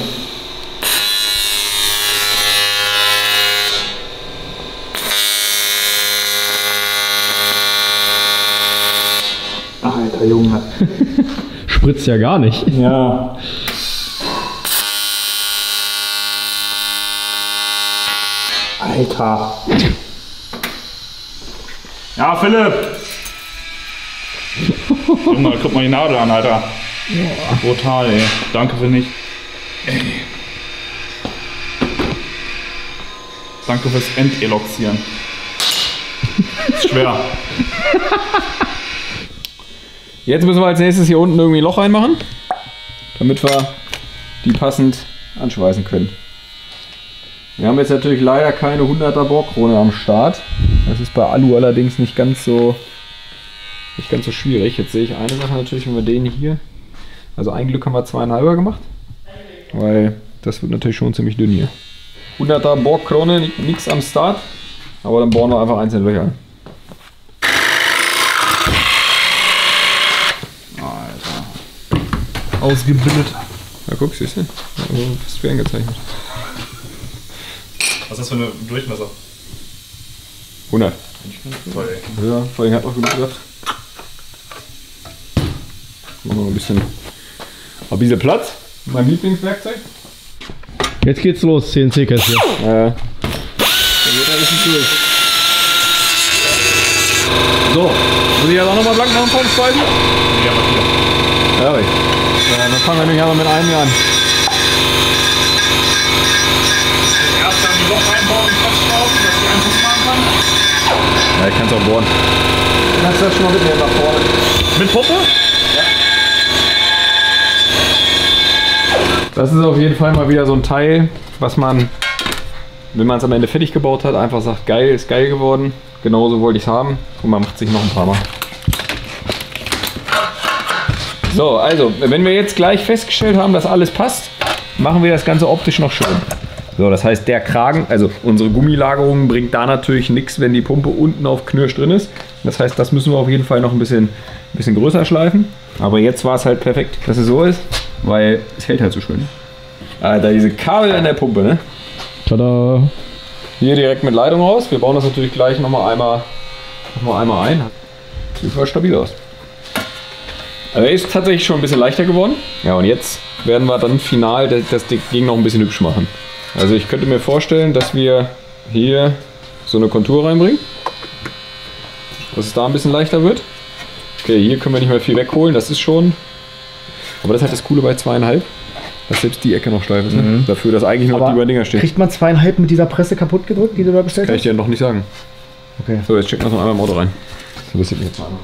Alter Junge. Spritzt ja gar nicht. Ja. Alter. Ja, Philipp! Junge, guck mal die Nadel an, Alter. Brutal, ey. Danke für nicht. Danke fürs Enteloxieren. Ist schwer. Jetzt müssen wir als nächstes hier unten irgendwie ein Loch reinmachen, damit wir die passend anschweißen können. Wir haben jetzt natürlich leider keine 100er Bohrkrone am Start. Das ist bei Alu allerdings nicht ganz so schwierig. Jetzt sehe ich eine Sache natürlich, wenn wir den hier... Also ein Glück haben wir 2,5er gemacht, weil das wird natürlich schon ziemlich dünn hier. 100er Bohrkrone, nichts am Start, aber dann bohren wir einfach einzelne Löcher. Ausgebildet. Ja, guck, siehst du? Also fast wie eingezeichnet. Was ist das für ein Durchmesser? 100. Toll, ey. Ja, vor allem hat noch genug gesagt. Machen wir noch ein bisschen Platz. Mein Lieblingswerkzeug. Jetzt geht's los, CNC-Kästchen. Da geht er richtig durch. So, muss ich jetzt auch nochmal blank nach dem Form speisen? Ja, aber hier. Ja, dann fangen wir nämlich aber mit einem hier an. Erst dann die Loch einbauen und festschrauben, dass die Einfuß machen kann. Ja, ich kann es auch bohren. Dann hast du das schon mal mitnehmen nach vorne. Mit Pumpe? Das ist auf jeden Fall mal wieder so ein Teil, was man, wenn man es am Ende fertig gebaut hat, einfach sagt, geil, ist geil geworden. Genauso wollte ich es haben. Und man macht sich noch ein paar Mal. So, also, wenn wir jetzt gleich festgestellt haben, dass alles passt, machen wir das Ganze optisch noch schön. So, das heißt, der Kragen, also unsere Gummilagerung bringt da natürlich nichts, wenn die Pumpe unten auf Knirsch drin ist. Das heißt, das müssen wir auf jeden Fall noch ein bisschen größer schleifen. Aber jetzt war es halt perfekt, dass es so ist, weil es hält halt so schön. Alter, diese Kabel an der Pumpe, ne? Tada! Hier direkt mit Leitung raus. Wir bauen das natürlich gleich nochmal einmal ein. Sieht voll stabil aus. Also er ist tatsächlich schon ein bisschen leichter geworden. Ja, und jetzt werden wir dann final das Ding noch ein bisschen hübsch machen. Also ich könnte mir vorstellen, dass wir hier so eine Kontur reinbringen. Dass es da ein bisschen leichter wird. Okay, hier können wir nicht mehr viel wegholen, das ist schon... Aber das ist halt das Coole bei 2,5, dass selbst die Ecke noch steif ist. Ne? Dafür, dass eigentlich noch die über Dinger stehen. Kriegt man 2,5 mit dieser Presse kaputt gedrückt, die du da bestellt Kann ich hast? dir noch nicht sagen. Okay. So, jetzt checken wir es noch einmal im Auto rein. Das interessiert mich jetzt mal einmal.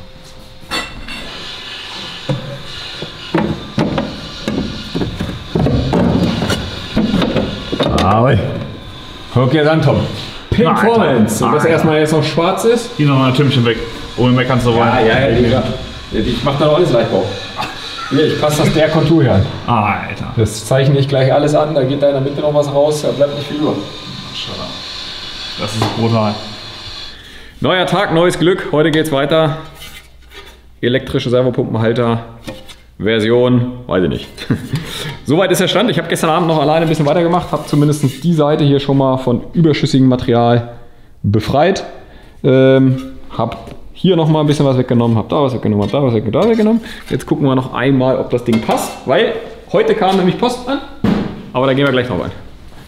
Ahoi. Guck dir das an, Tom. Performance. Und das erstmal jetzt noch schwarz ist. Hier nochmal ein Tümmchen weg. Ohne mehr kannst du wollen. Ja. Ich mach da noch alles Leichtbau. Hier, ich passe das der Kontur hier an. Alter. Das zeichne ich gleich alles an, da geht da in der Mitte noch was raus, da bleibt nicht viel über. Das ist brutal. Neuer Tag, neues Glück. Heute geht's weiter. Elektrische Servopumpenhalter. Version, weiß ich nicht. Soweit ist der Stand. Ich habe gestern Abend noch alleine ein bisschen weitergemacht, habe zumindest die Seite hier schon mal von überschüssigem Material befreit. Habe hier noch mal ein bisschen was weggenommen, habe da was weggenommen, habe da was weggenommen, da weggenommen. Jetzt gucken wir noch einmal, ob das Ding passt, weil heute kam nämlich Post an, aber da gehen wir gleich drauf ein.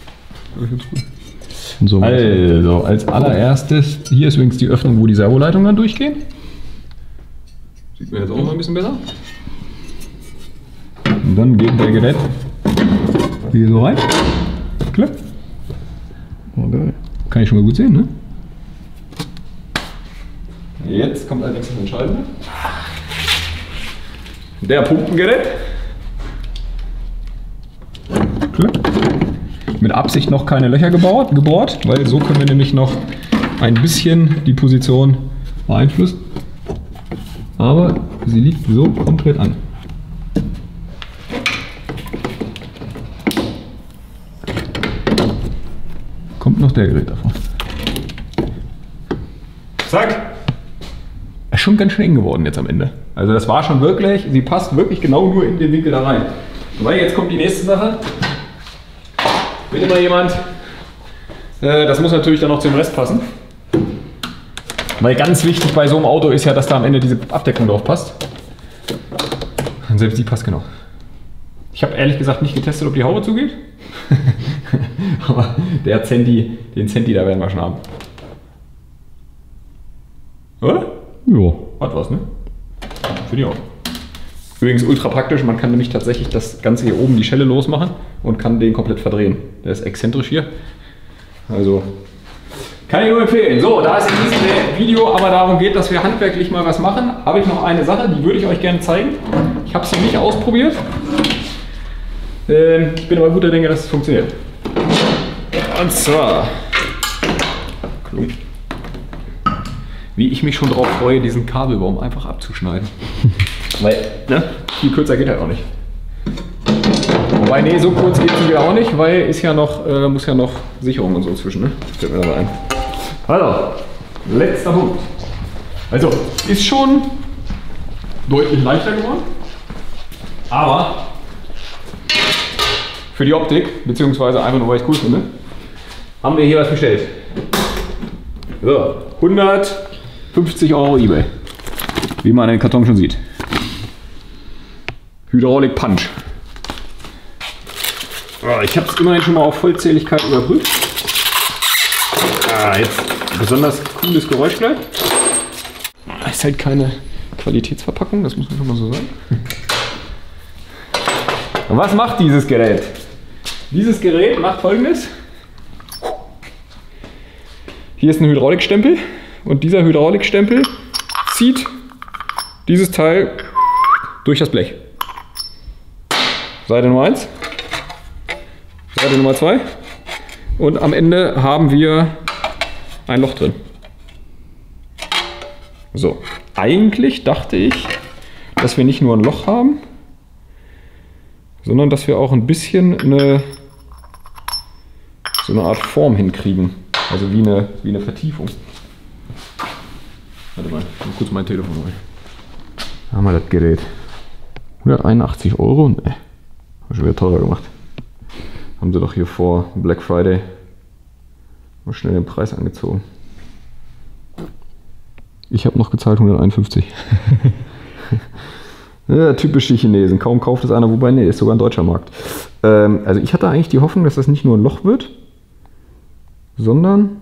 So, Also, als allererstes, hier ist übrigens die Öffnung, wo die Servoleitungen dann durchgehen. Sieht man jetzt auch noch ein bisschen besser. Und dann geht der Gerät hier so rein. Klapp. okay. Kann ich schon mal gut sehen, ne? Jetzt kommt allerdings das Entscheidende. Der Pumpengerät. Klapp. Mit Absicht noch keine Löcher gebohrt, weil so können wir nämlich noch ein bisschen die Position beeinflussen. Aber sie liegt so komplett an. Kommt noch der Gerät davon. Zack! Ist schon ganz schön eng geworden jetzt am Ende. Also das war schon wirklich, sie passt wirklich genau nur in den Winkel da rein. Aber jetzt kommt die nächste Sache. Will immer jemand. Das muss natürlich dann noch zum Rest passen. Weil ganz wichtig bei so einem Auto ist ja, dass da am Ende diese Abdeckung drauf passt. Und selbst die passt genau. Ich habe ehrlich gesagt nicht getestet, ob die Haube zugeht. Aber den Centi, da werden wir schon haben. Oder? Ja. Hat was, ne? Für die auch. Übrigens ultra praktisch, man kann nämlich tatsächlich das Ganze hier oben die Schelle losmachen und kann den komplett verdrehen. Der ist exzentrisch hier. Also, kann ich nur empfehlen. So, da es in diesem Video aber darum geht, dass wir handwerklich mal was machen, habe ich noch eine Sache, die würde ich euch gerne zeigen. Ich habe es noch nicht ausprobiert. Ich bin aber guter Dinge, dass es funktioniert. Und zwar, wie ich mich schon darauf freue, diesen Kabelbaum einfach abzuschneiden. Weil, ne, viel kürzer geht halt auch nicht. Wobei, nee, so kurz geht es wieder auch nicht, weil ist ja noch, muss ja noch Sicherung und so zwischen, ne? Fällt mir da ein. Also, letzter Punkt. Also, ist schon deutlich leichter geworden, aber für die Optik, beziehungsweise einfach nur, weil ich cool finde, haben wir hier was bestellt. So, 150 € eBay. Wie man den Karton schon sieht. Hydraulik Punch. Ich habe es immerhin schon mal auf Vollzähligkeit überprüft. Jetzt besonders cooles Geräusch gleich. Ist halt keine Qualitätsverpackung, das muss man schon mal so sagen. Und was macht dieses Gerät? Dieses Gerät macht Folgendes. Hier ist ein Hydraulikstempel und dieser Hydraulikstempel zieht dieses Teil durch das Blech. Seite Nummer 1, Seite Nummer 2 und am Ende haben wir ein Loch drin. So, eigentlich dachte ich, dass wir nicht nur ein Loch haben, sondern dass wir auch ein bisschen so eine Art Form hinkriegen. Also wie eine Vertiefung. Warte mal, ich muss kurz mein Telefon holen. Da haben wir das Gerät. 181 €? Ne, haben schon wieder teurer gemacht. Haben sie doch hier vor Black Friday mal schnell den Preis angezogen. Ich habe noch gezahlt 151. Ja, typische Chinesen. Kaum kauft es einer, wobei, nee, ist sogar ein deutscher Markt. Also ich hatte eigentlich die Hoffnung, dass das nicht nur ein Loch wird, sondern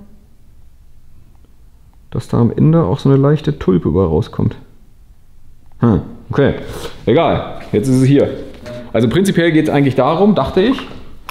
dass da am Ende auch so eine leichte Tulpe über rauskommt. Okay, egal. Jetzt ist es hier. Also prinzipiell geht es eigentlich darum, dachte ich,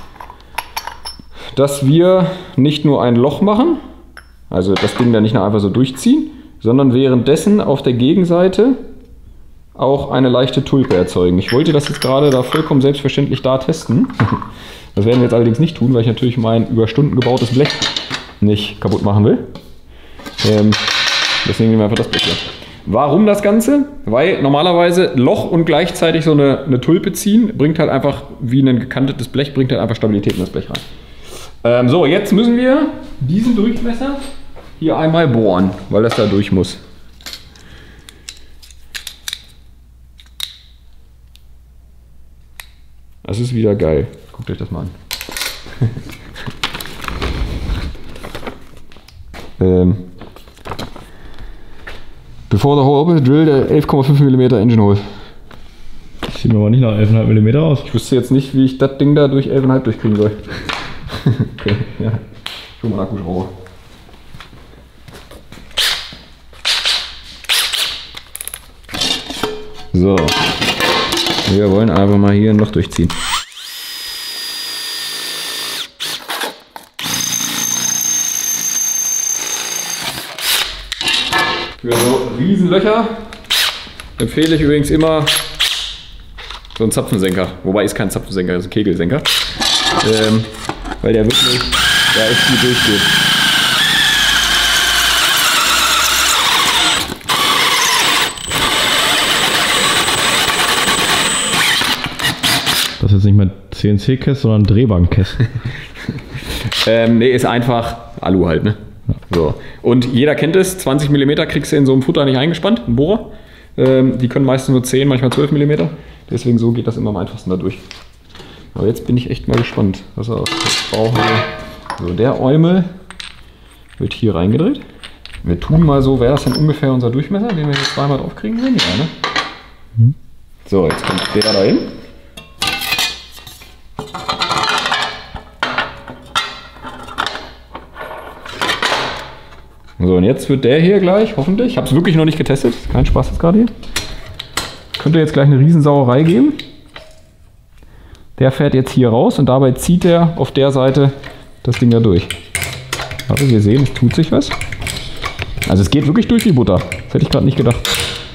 dass wir nicht nur ein Loch machen, also das Ding dann nicht nur einfach so durchziehen, sondern währenddessen auf der Gegenseite auch eine leichte Tulpe erzeugen. Ich wollte das jetzt gerade da vollkommen selbstverständlich da testen. Das werden wir jetzt allerdings nicht tun, weil ich natürlich mein über Stunden gebautes Blech nicht kaputt machen will. Deswegen nehmen wir einfach das Blech hier. Warum das Ganze? Weil normalerweise Loch und gleichzeitig so eine Tulpe ziehen, bringt halt einfach, wie ein gekantetes Blech, bringt halt einfach Stabilität in das Blech rein. So, jetzt müssen wir diesen Durchmesser hier einmal bohren, weil das da durch muss. Das ist wieder geil. Guckt euch das mal an. Before the hole, drill the 11,5 mm engine hole. Das sieht mir aber nicht nach 11,5 mm aus. Ich wüsste jetzt nicht, wie ich das Ding da durch 11,5 durchkriegen soll. Okay, ja. Schon mal einen Akkuschrauber. So. Wir wollen einfach mal hier ein Loch durchziehen. Für so Riesenlöcher empfehle ich übrigens immer so einen Zapfensenker. Wobei ist kein Zapfensenker, ist ein Kegelsenker. Weil der wirklich echt gut durchgeht. Das ist jetzt nicht mehr CNC-Käst, sondern Drehbankkäst. Nee, ist einfach Alu halt, ne? Ja. So. Und jeder kennt es, 20 mm kriegst du in so einem Futter nicht eingespannt, ein Bohrer. Die können meistens nur 10, manchmal 12 mm. Deswegen so geht das immer am einfachsten da durch. Aber jetzt bin ich echt mal gespannt. Was er brauchen wir. So, der Eumel wird hier reingedreht. Wir tun mal so, wäre das denn ungefähr unser Durchmesser, den wir hier zweimal drauf kriegen können? Ja, ne? So, jetzt kommt der da hin. So, und jetzt wird der hier gleich, hoffentlich, ich habe es wirklich noch nicht getestet, kein Spaß jetzt gerade hier, könnte jetzt gleich eine Riesensauerei geben. Der fährt jetzt hier raus und dabei zieht er auf der Seite das Ding da durch. Also wir sehen, es tut sich was. Also es geht wirklich durch wie Butter, das hätte ich gerade nicht gedacht.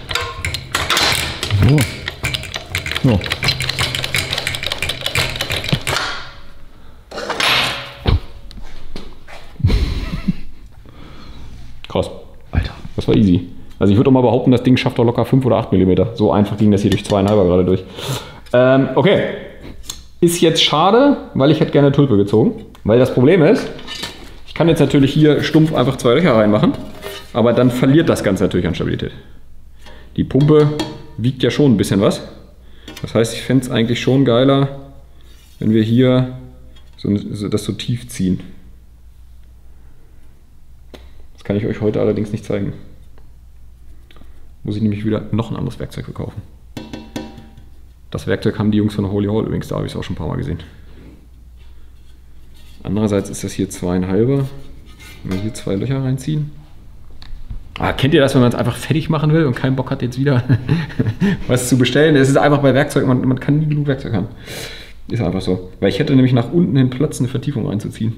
So. So. Krass. Alter, das war easy. Also ich würde auch mal behaupten, das Ding schafft doch locker 5 oder 8 mm. So einfach ging das hier durch 2,5 gerade durch. Okay. Ist jetzt schade, weil ich hätte gerne Tulpe gezogen. Weil das Problem ist, ich kann jetzt natürlich hier stumpf einfach 2 Löcher reinmachen, aber dann verliert das Ganze natürlich an Stabilität. Die Pumpe wiegt ja schon ein bisschen was. Das heißt, ich fände es eigentlich schon geiler, wenn wir hier das so tief ziehen. Das kann ich euch heute allerdings nicht zeigen. Muss ich nämlich wieder noch ein anderes Werkzeug verkaufen. Das Werkzeug haben die Jungs von Holy Hall übrigens, da habe ich es auch schon ein paar Mal gesehen. Andererseits ist das hier 2,5er. Wenn wir hier 2 Löcher reinziehen. Kennt ihr das, wenn man es einfach fertig machen will und keinen Bock hat, jetzt wieder was zu bestellen? Es ist einfach bei Werkzeug, man kann nie genug Werkzeug haben. Ist einfach so. Weil ich hätte nämlich nach unten hin Platz, eine Vertiefung reinzuziehen.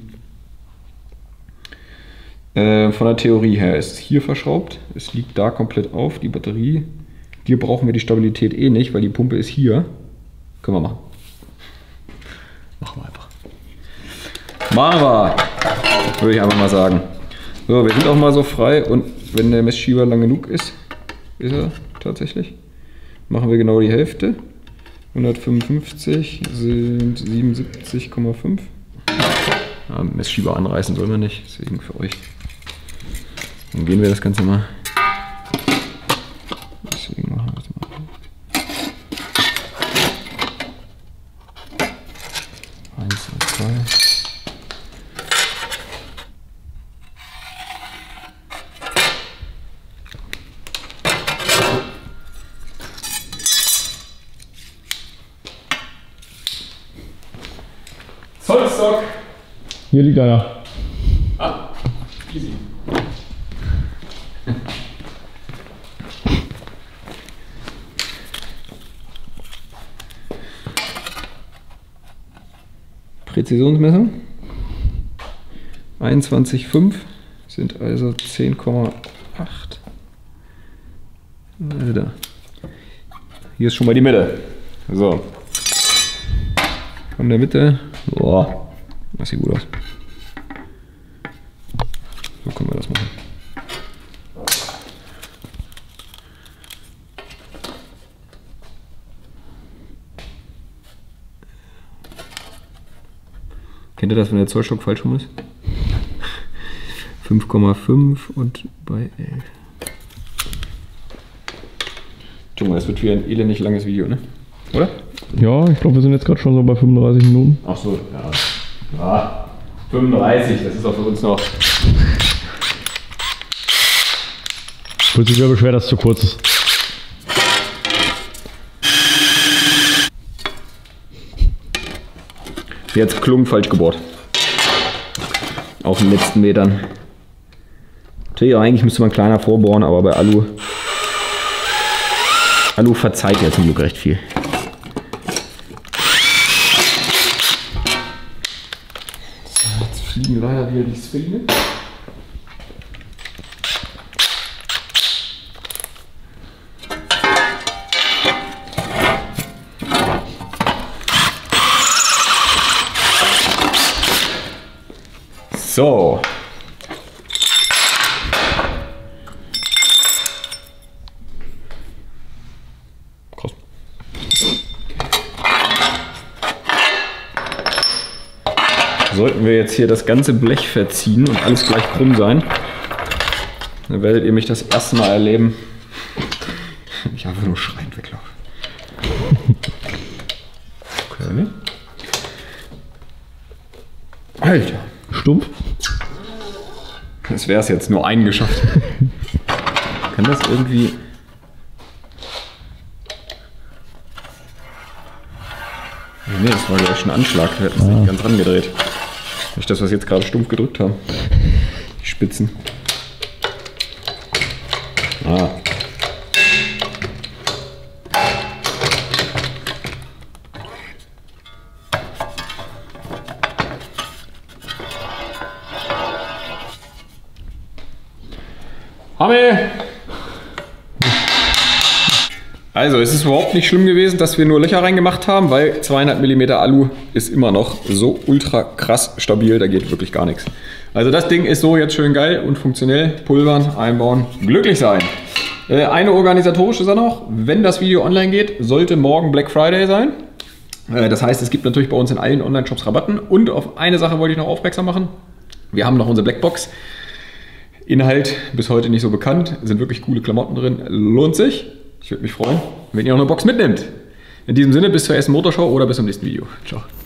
Von der Theorie her ist es hier verschraubt. Es liegt da komplett auf, die Batterie. Hier brauchen wir die Stabilität eh nicht, weil die Pumpe ist hier. Können wir machen. Machen wir einfach. Machen wir! Würde ich einfach mal sagen. So, wir sind auch mal so frei und wenn der Messschieber lang genug ist, ist er tatsächlich, machen wir genau die Hälfte. 155 sind 77,5. Ja, Messschieber anreißen soll man nicht, deswegen für euch. Dann gehen wir das Ganze mal. Deswegen machen wir das mal. 1, 2, 3. Zollstock. Hier liegt einer. Ah, easy. Präzisionsmessung. 21,5 sind also 10,8. Da. Hier ist schon mal die Mitte. So. Von der Mitte. Boah, das sieht gut aus. So können wir das machen. Kennt ihr das, wenn der Zollstock falsch rum ist? 5,5 und bei 11. Junge, das wird wieder ein elendig langes Video, ne? Oder? Ja, ich glaube, wir sind jetzt gerade schon so bei 35 Minuten. Ach so, ja. Ja, 35, das ist auch für uns noch. Fühlt sich wieder beschwert, dass es zu kurz ist. Jetzt Klung falsch gebohrt. Auf den letzten Metern. Natürlich, eigentlich müsste man kleiner vorbohren, aber bei Alu verzeiht ja zum Glück recht viel. So, jetzt fliegen leider wieder die Zwillinge. So. Krass. Sollten wir jetzt hier das ganze Blech verziehen und alles gleich krumm sein, dann werdet ihr mich das erste Mal erleben. Ich einfach nur schreiend weglaufe. Okay. Alter. Stumpf? Das wäre es jetzt nur einen geschafft. Kann das irgendwie... Nee, das war gleich ein Anschlag. Wir hätten es nicht ganz rangedreht. Nicht das, was wir jetzt gerade stumpf gedrückt haben. Die Spitzen. Ah. Also es ist überhaupt nicht schlimm gewesen, dass wir nur Löcher reingemacht haben, weil 200 mm Alu ist immer noch so ultra krass stabil, da geht wirklich gar nichts. Also das Ding ist so jetzt schön geil und funktionell. Pulvern, einbauen, glücklich sein. Eine organisatorische Sache noch, wenn das Video online geht, sollte morgen Black Friday sein. Das heißt, es gibt natürlich bei uns in allen Online-Shops Rabatten und auf eine Sache wollte ich noch aufmerksam machen. Wir haben noch unsere Blackbox. Inhalt bis heute nicht so bekannt, sind wirklich coole Klamotten drin, lohnt sich. Ich würde mich freuen, wenn ihr auch eine Box mitnimmt. In diesem Sinne, bis zur ersten Motorshow oder bis zum nächsten Video. Ciao.